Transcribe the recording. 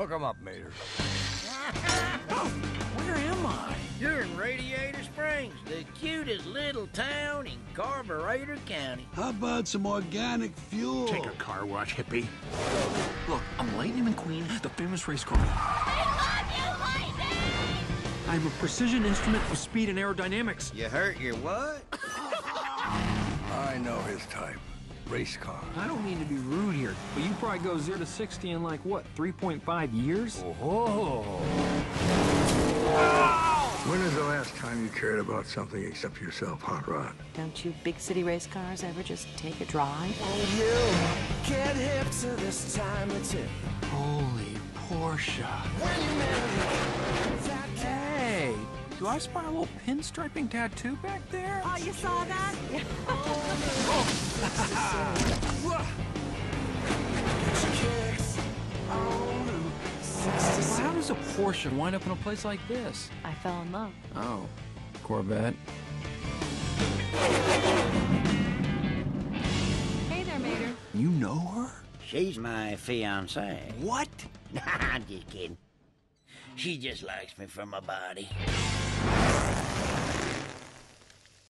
Hook 'em up, Mater. Where am I? You're in Radiator Springs, the cutest little town in Carburetor County. How about some organic fuel? Take a car wash, hippie. Look, I'm Lightning McQueen, the famous race car. I love you, Lightning! I'm a precision instrument of speed and aerodynamics. You hurt your what? I know his type. Race car. I don't mean to be rude here, but you probably go 0 to 60 in like, what, 3.5 years? Oh. When is the last time you cared about something except yourself, Hot Rod? Don't you big city race cars ever just take a drive? Get hip to this time of tip. Holy Porsche. Hey, do I spy a little pinstriping tattoo back there? Oh, you saw that? How does a Porsche wind up in a place like this? I fell in love. Oh, Corvette. Hey there, Mater. You know her? She's my fiancée. What? I'm just kidding. She just likes me for my body.